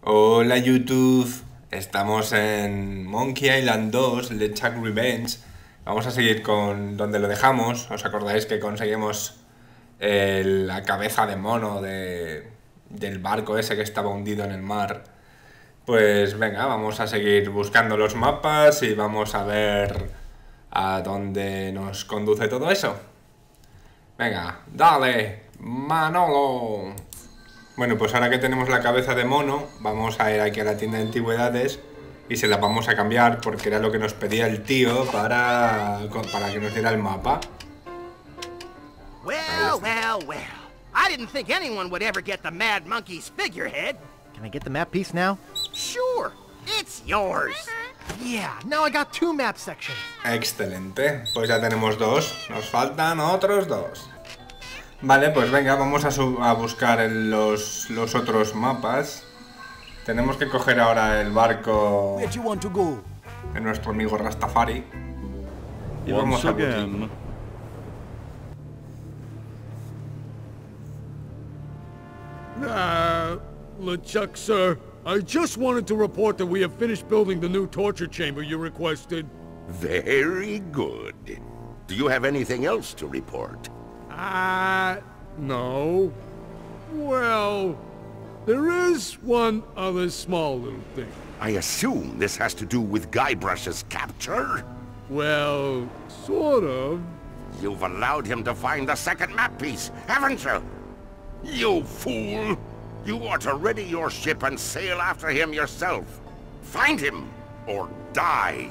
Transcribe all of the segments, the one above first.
Hola YouTube, estamos en Monkey Island 2, LeChuck Revenge. Vamos a seguir con donde lo dejamos. ¿Os acordáis que conseguimos la cabeza de mono del barco ese que estaba hundido en el mar? Pues venga, vamos a seguir buscando los mapas y vamos a ver a dónde nos conduce todo eso. Venga, dale, Manolo. Bueno, pues ahora que tenemos la cabeza de mono, vamos a ir aquí a la tienda de antigüedades y se la vamos a cambiar porque era lo que nos pedía el tío para que nos diera el mapa. Well. I didn't think anyone would ever get the Mad Monkey's figurehead. Can I get the map piece now? Sure, it's yours. Yeah, now I got two map sections. Excelente, pues ya tenemos dos, nos faltan otros dos. Vale, pues venga, vamos a buscar los otros mapas. Tenemos que coger ahora el barco de nuestro amigo Rastafari. Y vamos a Buti. LeChuck, sir, I just wanted to report that we have finished building the new torture chamber you requested. Very good. Do you have anything else to report? No. Well, there is one other small little thing. I assume this has to do with Guybrush's capture? Well, sort of. You've allowed him to find the second map piece, haven't you? You fool! You ought to ready your ship and sail after him yourself. Find him, or die.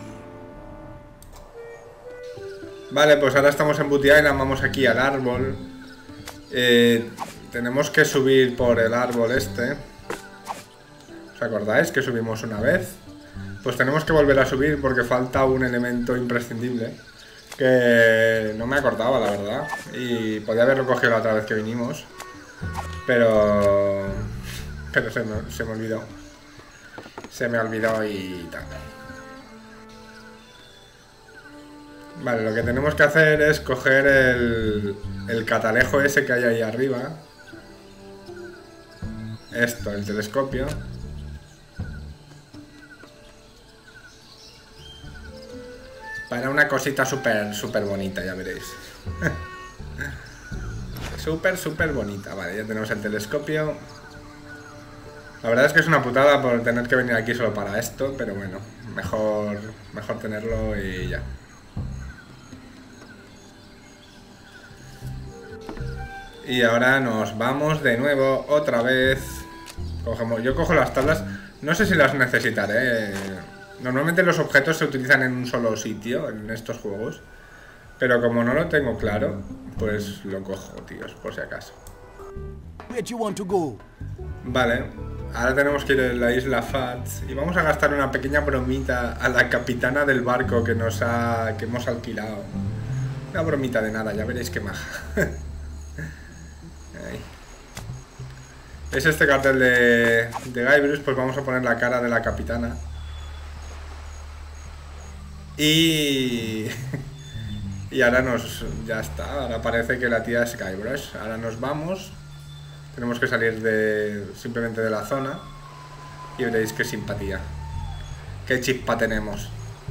Vale, pues ahora estamos en Buti Island, vamos aquí al árbol. Tenemos que subir por el árbol este. ¿Os acordáis que subimos una vez? Pues tenemos que volver a subir porque falta un elemento imprescindible que no me acordaba, la verdad. Y podía haberlo cogido la otra vez que vinimos. Pero se me olvidó. Se me olvidó y tal. Vale, lo que tenemos que hacer es coger el catalejo ese que hay ahí arriba. Esto, el telescopio. Para una cosita súper bonita, ya veréis. Súper bonita. Vale, ya tenemos el telescopio. La verdad es que es una putada por tener que venir aquí solo para esto, pero bueno, mejor tenerlo y ya. Y ahora nos vamos de nuevo, otra vez. Yo cojo las tablas. No sé si las necesitaré. Normalmente los objetos se utilizan en un solo sitio en estos juegos. Pero como no lo tengo claro, pues lo cojo, tíos, por si acaso. Vale, ahora tenemos que ir a la isla Fats. Y vamos a gastar una pequeña bromita a la capitana del barco que hemos alquilado. Una bromita de nada, ya veréis qué maja. Es este cartel de Guybrush, pues vamos a poner la cara de la capitana. Y ahora ya está, ahora parece que la tía es Guybrush. Ahora nos vamos. Tenemos que salir simplemente de la zona. Y veréis qué simpatía. Qué chispa tenemos.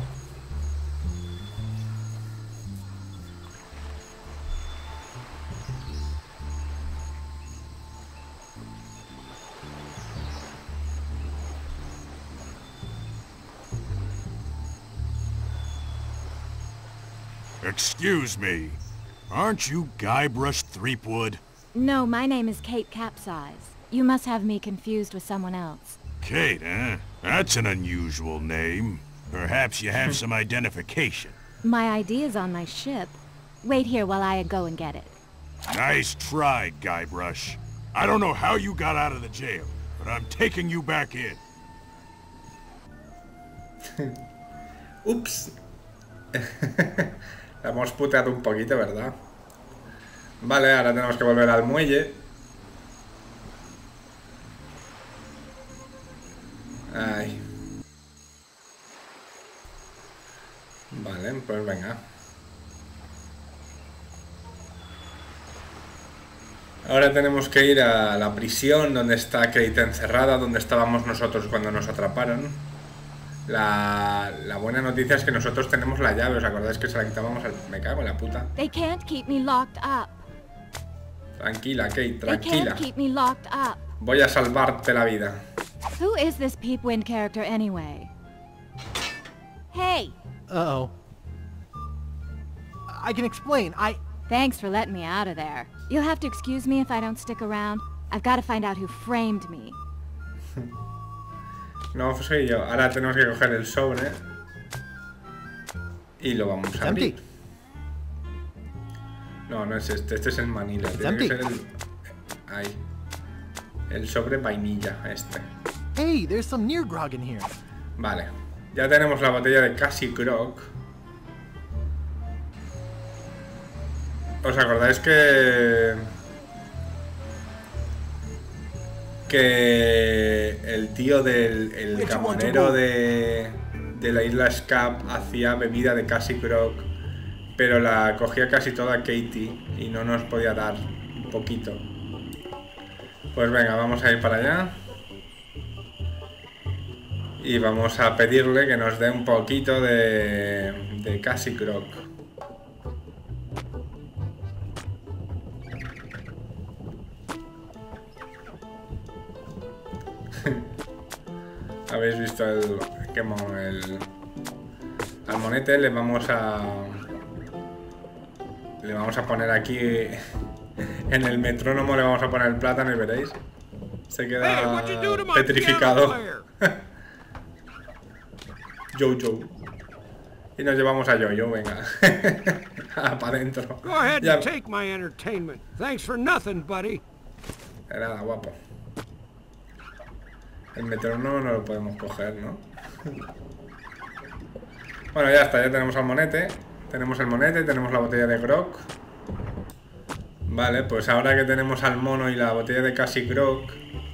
Excuse me. Aren't you Guybrush Threepwood? No, my name is Kate Capsize. You must have me confused with someone else. Kate, eh? That's an unusual name. Perhaps you have some identification. My ID is on my ship. Wait here while I go and get it. Nice try, Guybrush. I don't know how you got out of the jail, but I'm taking you back in. Ups. La hemos puteado un poquito, ¿verdad? Vale, ahora tenemos que volver al muelle. Ay. Vale, pues venga. Ahora tenemos que ir a la prisión donde está Kate encerrada, donde estábamos nosotros cuando nos atraparon. La buena noticia es que nosotros tenemos la llave, ¿os acordáis que se la quitábamos al... Me cago en la puta. They can't keep me locked up. Tranquila, Kate, They tranquila. can't keep me locked up. Voy a salvarte la vida. Who is this Peep Wind character anyway? Hey! Uh-oh. I can explain. Thanks for letting me out of there. You'll have to excuse me if I don't stick around. I've got to find out who framed me. No soy yo. Ahora tenemos que coger el sobre y lo vamos a abrir. Empty. No, no es este. Este es el Manila. Tiene empty. que ser el... Ahí. El sobre vainilla, este. Hey, there's some near grog in here. Vale. Ya tenemos la botella de Cassie Grog. ¿Os acordáis que el tío del el camonero de la isla Scap hacía bebida de Cassie Grog, pero la cogía casi toda Katie y no nos podía dar un poquito? Pues venga, vamos a ir para allá y vamos a pedirle que nos dé un poquito de Cassie Grog. Habéis visto el al monete. Le vamos a poner aquí en el metrónomo, le vamos a poner el plátano y veréis, se queda petrificado. Jojo. Y nos llevamos a Jojo, venga. Para adentro. Go ahead and take my entertainment. Thanks for nothing, buddy. De nada, guapo. El metrónomo no lo podemos coger, ¿no? Bueno, ya está, ya tenemos al monete. Tenemos el monete, tenemos la botella de grog. Vale, pues ahora que tenemos al mono y la botella de Cassie Grog,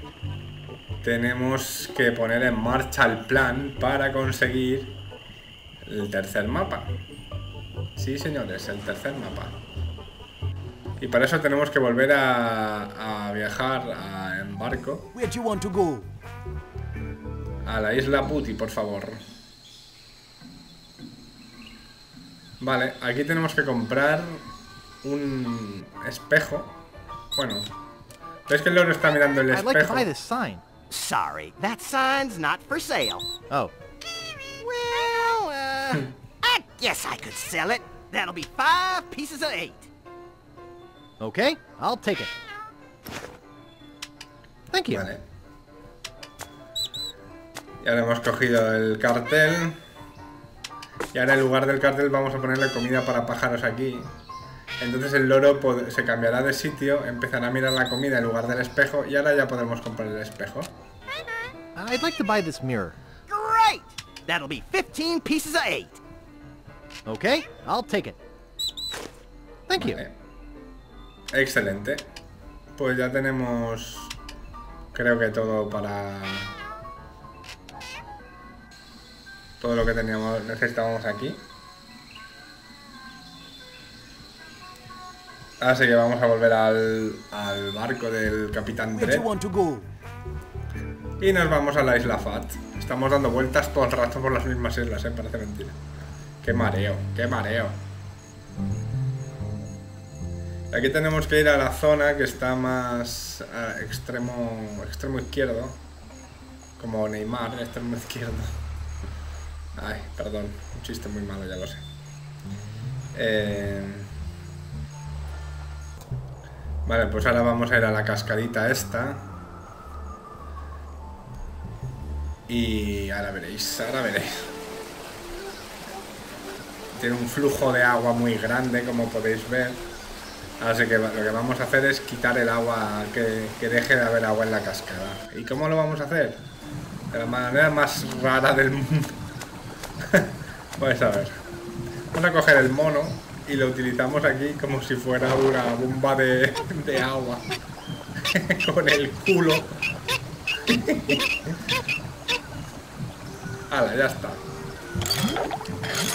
tenemos que poner en marcha el plan para conseguir el tercer mapa. Sí, señores, el tercer mapa. Y para eso tenemos que volver a viajar en barco. Where do you want to go? A la isla Puti, por favor. Vale, aquí tenemos que comprar un espejo. Bueno, ¿ves que el loro está mirando el I'd like to espejo? buy this sign. Sorry, that sign's not for sale. Oh, Well, I guess I could sell it. That'll be 5 pieces of 8. okay. I'll take it. Thank you. Vale. Ya le hemos cogido el cartel. Y ahora en lugar del cartel vamos a ponerle comida para pájaros aquí. Entonces el loro se cambiará de sitio, empezará a mirar la comida en lugar del espejo y ahora ya podemos comprar el espejo. I'd like to buy this mirror. Great! That'll be 15 pieces of 8. Okay, I'll take it. Thank you. Vale. Excelente. Pues ya tenemos, creo que todo para... todo lo que necesitábamos aquí. Así que vamos a volver al barco del Capitán Where do you Dredd want to go? y nos vamos a la isla Fat. Estamos dando vueltas todo el rato por las mismas islas, parece mentira. Qué mareo, qué mareo. Aquí tenemos que ir a la zona que está más extremo izquierdo, como Neymar, extremo izquierdo. Ay, perdón, un chiste muy malo, ya lo sé. Vale, pues ahora vamos a ir a la cascadita esta. Y ahora veréis, ahora veréis. Tiene un flujo de agua muy grande, como podéis ver. Así que lo que vamos a hacer es quitar el agua, que deje de haber agua en la cascada. ¿Y cómo lo vamos a hacer? De la manera más rara del mundo. Pues a ver. Vamos a coger el mono y lo utilizamos aquí como si fuera una bomba de agua. Con el culo. Hala, ya está.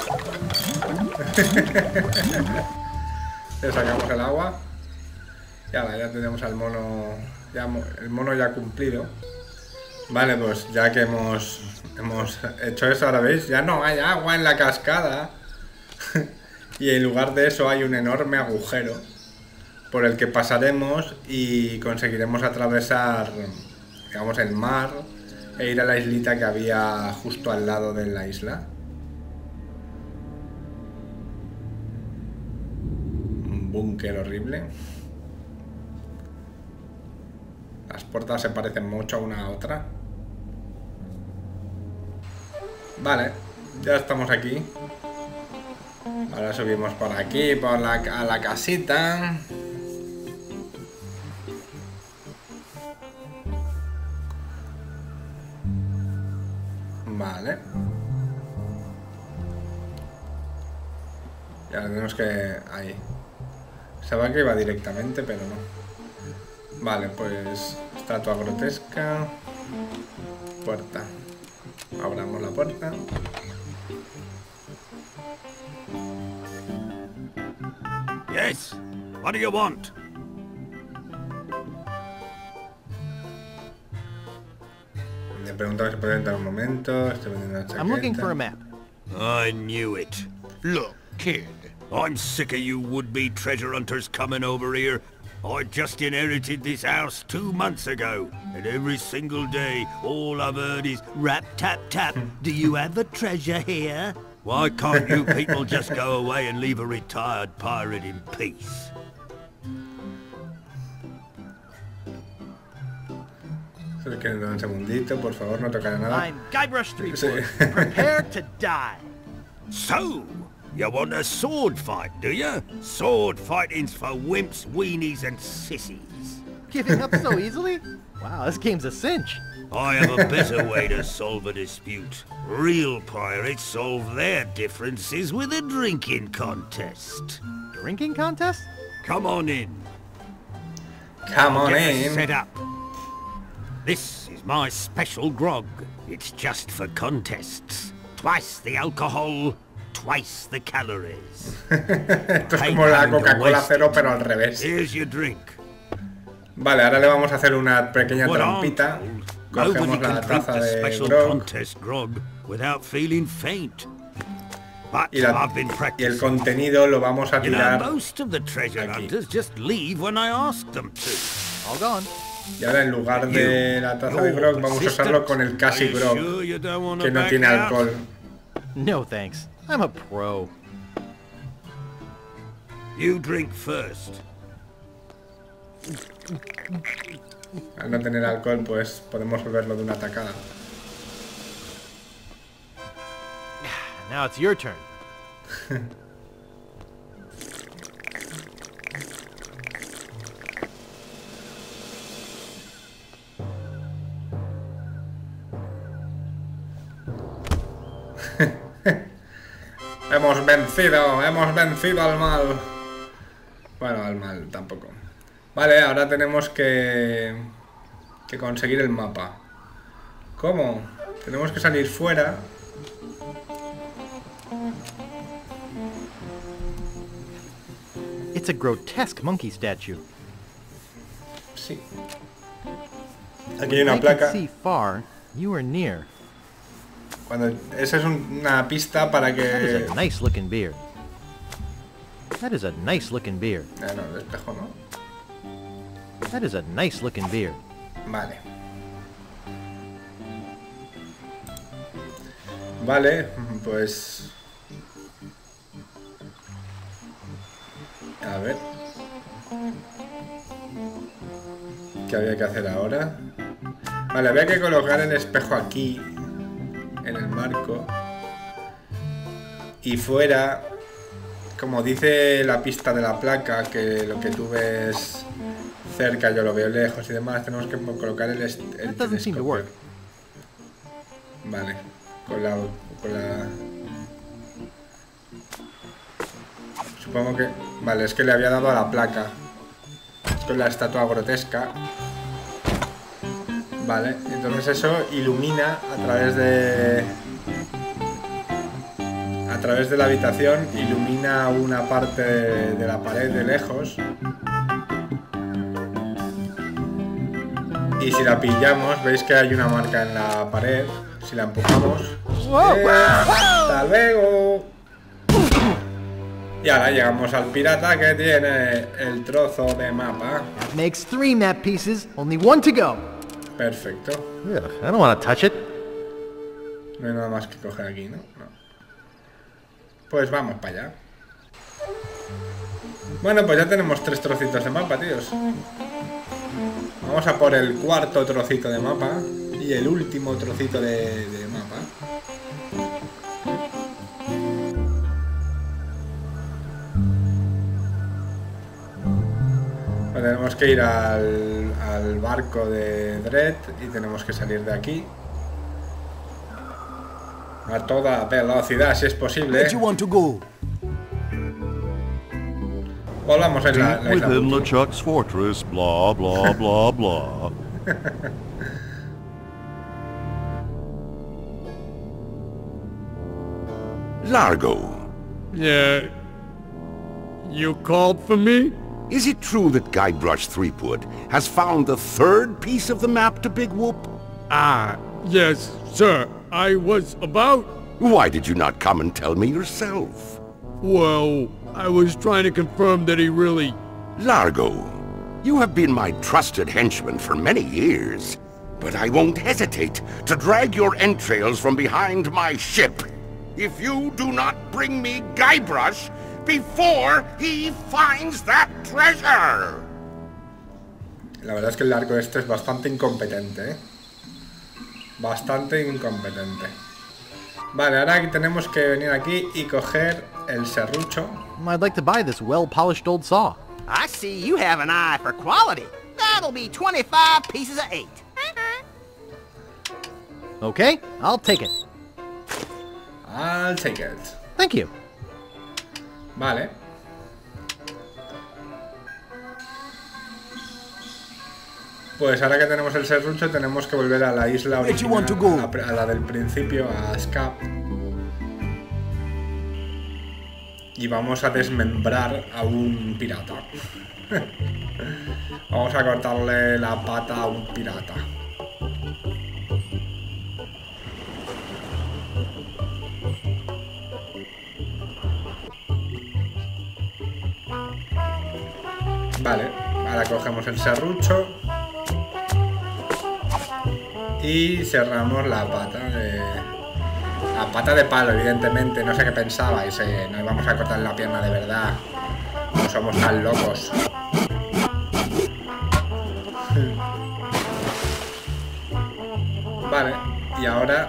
Le sacamos el agua. Ya tenemos al mono. El mono ya cumplido. Vale, pues ya que hemos hecho eso, ahora veis, ya no hay agua en la cascada. Y en lugar de eso hay un enorme agujero por el que pasaremos y conseguiremos atravesar, digamos, el mar e ir a la islita que había justo al lado de la isla. Un búnker horrible. Las puertas se parecen mucho una a otra. Vale, ya estamos aquí. Ahora subimos por aquí, a la casita. Vale. Ya tenemos que... ahí. Sabía que iba directamente, pero no. Vale, pues... estatua grotesca. Puerta. Abramos la puerta. Yes. What do you want? Le pregunto si puede entrar un momento. Estoy vendiendo una chaqueta. I'm looking for a map. I knew it. Look, kid, I'm sick of you would-be treasure hunters coming over here. I just inherited this house 2 months ago, and every single day, all I've heard is rap, tap, tap. Do you have a treasure here? Why can't you people just go away and leave a retired pirate in peace? Solo quiero un segundito, por favor, no tocaré nada. I'm Guybrush Threepwood. Sí. Prepare to die. So, you want a sword fight, do you? Sword fighting's for wimps, weenies, and sissies. Giving up so easily? Wow, this game's a cinch. I have a better way to solve a dispute. Real pirates solve their differences with a drinking contest. Drinking contest? Come on in. Come on Get us in. set up. This is my special grog. It's just for contests. Twice the alcohol, twice the calories. Esto es como la Coca-Cola cero, pero al revés. Here's your drink. Vale, ahora le vamos a hacer una pequeña What trampita. Nobody Cogemos la can drink taza the de special grog contest grog without feeling faint. But y, I've been y el practicing. contenido lo vamos a You know, tirar. most of the treasure aquí. hunters just leave when I ask them to. All gone. Y ahora en lugar de la taza de grog vamos a usarlo con el casi grog, que no tiene alcohol. No thanks. I'm a pro. You drink first. Al no tener alcohol, pues podemos beberlo de una tacada. Now it's your turn. Hemos vencido al mal. Bueno, al mal tampoco. Vale, ahora tenemos que conseguir el mapa. ¿Cómo? Tenemos que salir fuera. It's a grotesque monkey statue. Sí. Aquí hay una I could placa. see far. You were near. Esa es una pista para That que... is a nice looking beard. That is a nice looking beard. No, el espejo no. That is a nice looking beard. Vale. Vale, pues... A ver. ¿Qué había que hacer ahora? Vale, había que colocar el espejo aquí, en el marco. Y fuera, como dice la pista de la placa, que lo que tú ves cerca yo lo veo lejos y demás, tenemos que colocar el That doesn't seem to work. Vale, con la... Supongo que... Vale, es que le había dado a la placa. Es con la estatua grotesca. Vale, entonces eso ilumina a través de... A través de la habitación, ilumina una parte de la pared de lejos. Y si la pillamos, veis que hay una marca en la pared. Si la empujamos... ¡Hasta luego! Y ahora llegamos al pirata que tiene el trozo de mapa. That makes 3 map pieces, only 1 to go. Perfecto. Ugh, I don't want to touch it. No hay nada más que coger aquí, ¿no? No. Pues vamos para allá. Bueno, pues ya tenemos 3 trocitos de mapa, tíos. Vamos a por el 4.º trocito de mapa. Y el último trocito de mapa. Pues tenemos que ir al barco de Dredd y tenemos que salir de aquí. A toda velocidad, si es posible. Volvamos en la isla. Within LeChuck's fortress, blah, blah, blah, blah. Largo, Yeah. You called for me? is it true that Guybrush Threepwood has found the 3rd piece of the map to Big Whoop? Ah, yes, sir. I was about... Why did you not come and tell me yourself? Well, I was trying to confirm that he really... Largo, you have been my trusted henchman for many years, but I won't hesitate to drag your entrails from behind my ship if you do not bring me Guybrush before he finds that treasure. La verdad es que el largo este es bastante incompetente, ¿eh? Bastante incompetente. Vale, ahora tenemos que venir aquí y coger el serrucho. I'd like to buy this well-polished old saw. I see you have an eye for quality. That'll be 25 pieces of 8. Okay, I'll take it. I'll take it. Thank you. Vale. Pues ahora que tenemos el serrucho tenemos que volver a la isla original, a la del principio, a Scap. Y vamos a desmembrar a un pirata. Vamos a cortarle la pata a un pirata. Vale, ahora cogemos el serrucho y cerramos la pata de... La pata de palo, evidentemente. No sé qué pensabais, no íbamos a cortar la pierna de verdad. No somos tan locos. Vale, y ahora...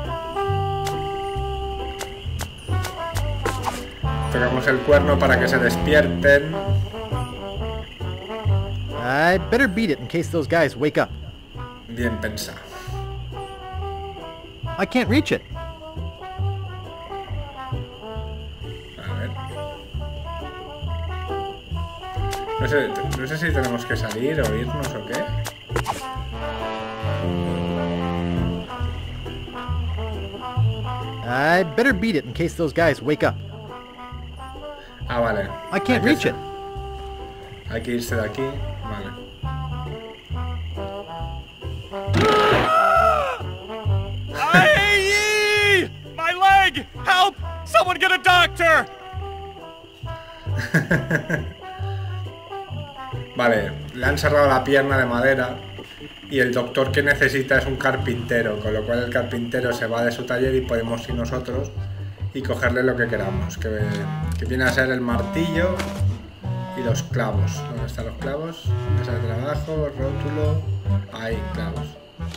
Tocamos el cuerno para que se despierten. I better beat it in case those guys wake up. Bien pensado. I can't reach it. A ver. No sé si tenemos que salir o irnos o qué. I better beat it in case those guys wake up. Ah, vale. I can't reach it. Hay que irse de aquí. Vale. Aye! My leg! Help! Someone get a doctor! Vale, le han cerrado la pierna de madera y el doctor que necesita es un carpintero, con lo cual el carpintero se va de su taller y podemos ir nosotros y cogerle lo que queramos, que viene a ser el martillo y los clavos. ¿Dónde están los clavos? Mesa de trabajo, rótulo... Ahí, clavos.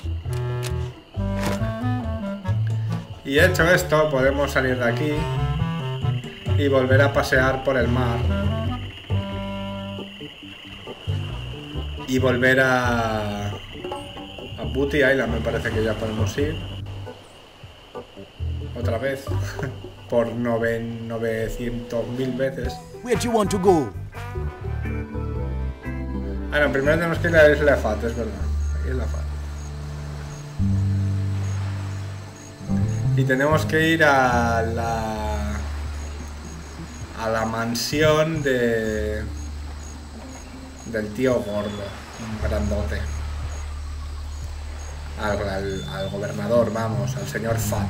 Y hecho esto, podemos salir de aquí y volver a pasear por el mar. Y volver a Booty Island, me parece que ya podemos ir. Otra vez. Por 900.000 veces. Where do you want to go? Ah, no, primero tenemos que ir a la Isla Fat, es verdad. Isla Fat. Y tenemos que ir a la mansión del tío gordo, un grandote. al gobernador, vamos, al señor Fat.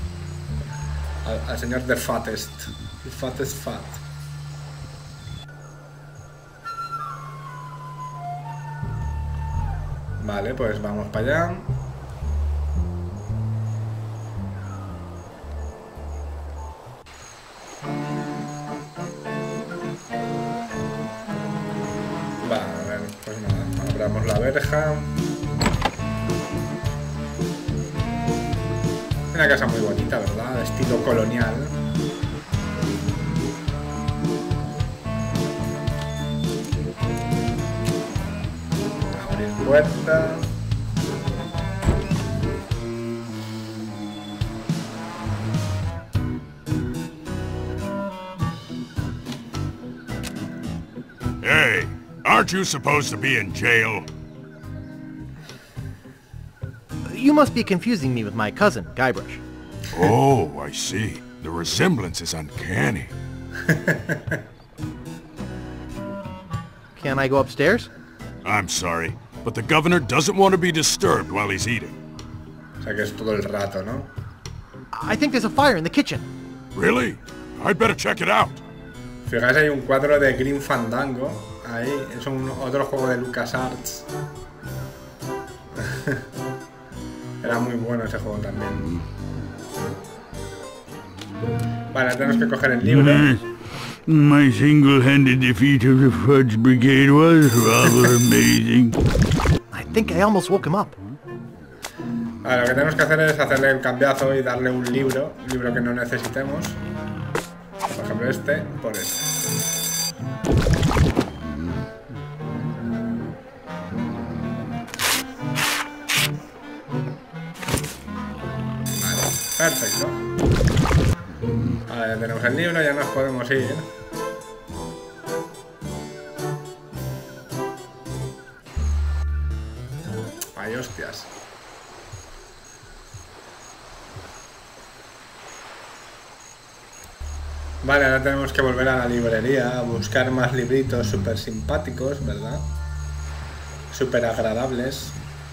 Al señor The Fattest. The Fattest Fat. Vale, pues vamos para allá. Vale, pues nada, abramos la verja. Una casa muy bonita, ¿verdad? De estilo colonial. Abrir puerta. Hey, aren't you supposed to be in jail? You must be confusing me with my cousin, Guybrush. Oh, I see. The resemblance is uncanny. Can I go upstairs? I'm sorry, but the governor doesn't want to be disturbed while he's eating. O sea que es todo el rato, ¿no? I think there's a fire in the kitchen. Really? I'd better check it out. Fijáis, hay un cuadro de Grim Fandango. Ahí, es otro juego de LucasArts. Era muy bueno ese juego también. Vale, tenemos que coger el libro. My single-handed defeat of the Fudge Brigade was rather amazing. I think I almost woke him up. Vale, lo que tenemos que hacer es hacerle el cambiazo y darle un libro que no necesitemos. Por ejemplo este, por este. Vale, perfecto. Ahora ya tenemos el libro, ya nos podemos ir. Ay, hostias. Vale, ahora tenemos que volver a la librería a buscar más libritos súper simpáticos, ¿verdad? Súper agradables.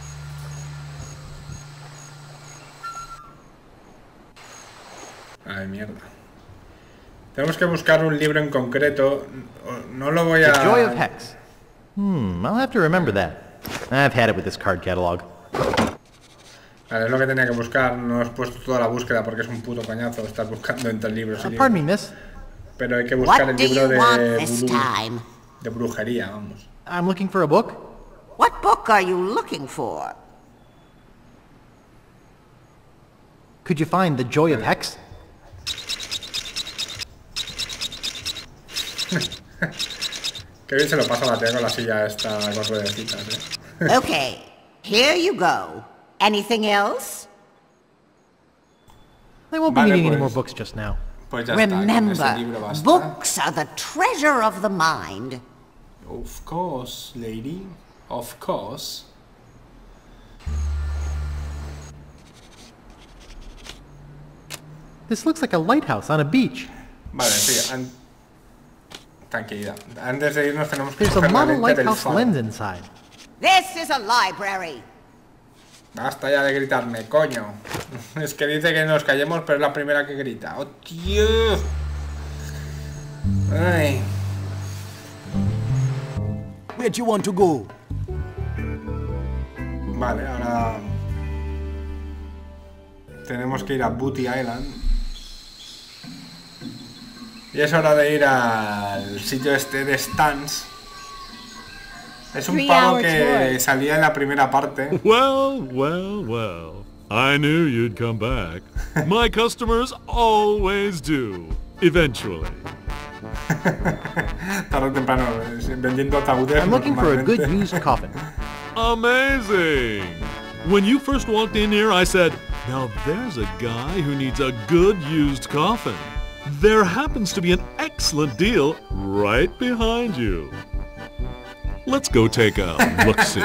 Ay, mierda. Tenemos que buscar un libro en concreto. No lo voy a... The Joy of Hex. I'll have to remember that. I've had it with this card catalog. Vale, es lo que tenía que buscar. No he puesto toda la búsqueda porque es un puto coñazo estar buscando entre libros y libros. Pardon me, miss. Pero hay que buscar el libro de brujería, vamos. I'm looking for a book. What book are you looking for? Could you find The Joy of Hex? Qué bien se lo pasa a la tía con la silla esta con ruedecitas, ¿eh? Okay, here you go. Anything else? I won't be needing any more books just now. Pues ya está, con ese libro Remember, basta. books are the treasure of the mind. Of course, lady. Of course. This looks like a lighthouse on a beach. Vale, sí. Tranquilidad. Antes de irnos tenemos que There's a coger la model lente del lighthouse faro. lens inside. This is a library. Basta ya de gritarme, coño. Es que dice que nos callemos, pero es la primera que grita. ¡Oh, tío! Ay. Where do you want to go? Vale, ahora... tenemos que ir a Booty Island. Y es hora de ir al sitio este de Stans. Es un pavo que salía en la primera parte. Well, well, well. I knew you'd come back. My customers always do. Eventually. Tarde o temprano, vendiendo ataúdes. I'm looking for a good normalmente. used coffin. Amazing! When you first walked in here, I said, now there's a guy who needs a good used coffin. There happens to be an excellent deal right behind you. Let's go take a look-see.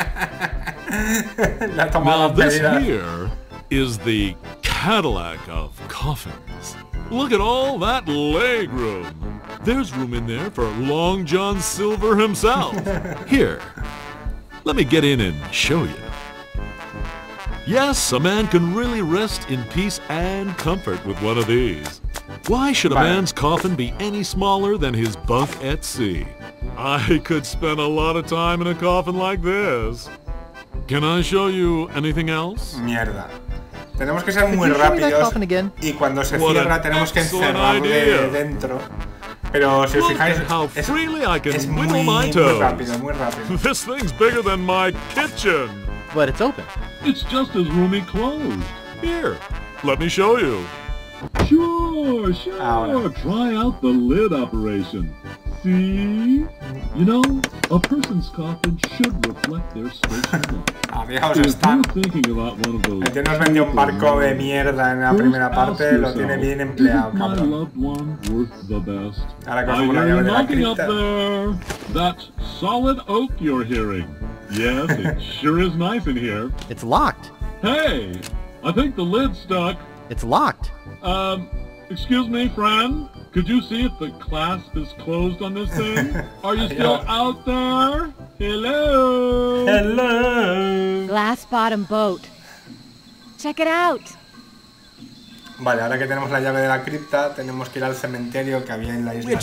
Now this here is the Cadillac of coffins. Look at all that leg room. There's room in there for Long John Silver himself. Here, let me get in and show you. Yes, a man can really rest in peace and comfort with one of these. Why should a man's coffin be any smaller than his bunk at sea? I could spend a lot of time in a coffin like this. Can I show you anything else? Mierda. Tenemos que ser muy rápidos y cuando se cierra tenemos que encerrarle dentro. Pero si os fijáis, es muy rápido, muy rápido. This thing's bigger than my kitchen. But it's open. It's just as roomy closed. Here, let me show you. Sure. Try out the lid operation. See? You know, a person's coffin should reflect their station of life. Adiós, está. El que nos vendió un barco de mierda en la primera parte lo tiene bien empleado, cabrón. Ahora cogemos la llave de la cripta. That solid oak you're hearing. Yes, it sure is nice in here. It's locked. Hey, I think the lid's stuck. It's locked. Excuse me, friend. Could you see if the clasp is closed on this thing? Are you still out there? Hello? Hello. Glass bottom boat. Check it out. Vale, ahora que tenemos la llave de la cripta, tenemos que ir al cementerio que había en la isla.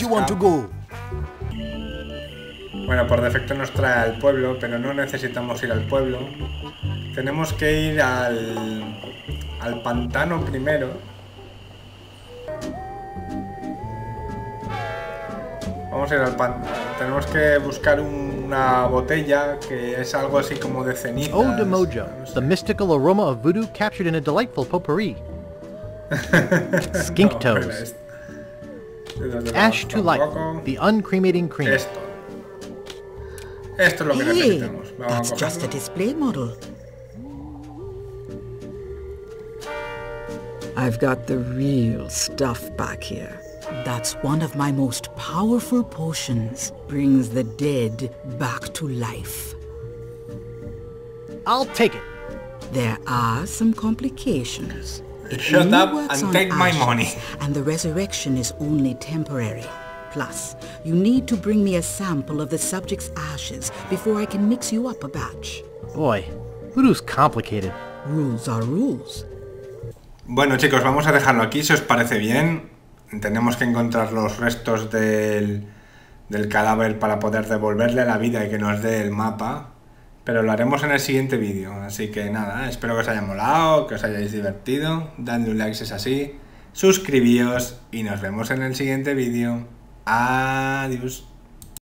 Bueno, por defecto nos trae al pueblo, pero no necesitamos ir al pueblo. Tenemos que ir al pantano primero. Vamos a ir al pantano. Tenemos que buscar una botella que es algo así como de ceniza. Ode to Mojo, the mystical aroma of voodoo captured in a delightful potpourri. Skink toes. Ash to life, the uncremating cream. Esto es lo que necesitamos. That's just a display model. I've got the real stuff back here. That's one of my most powerful potions. Brings the dead back to life. I'll take it. There are some complications. Shut up and take my money. And the resurrection is only temporary. Plus, you need to bring me a sample of the subject's ashes before I can mix you up a batch. Boy, voodoo's complicated. Rules are rules. Bueno, chicos, vamos a dejarlo aquí, si os parece bien. Tenemos que encontrar los restos del cadáver para poder devolverle la vida y que nos dé el mapa. Pero lo haremos en el siguiente vídeo. Así que nada, espero que os haya molado, que os hayáis divertido. Dadle un like si es así. Suscribíos y nos vemos en el siguiente vídeo. Adiós.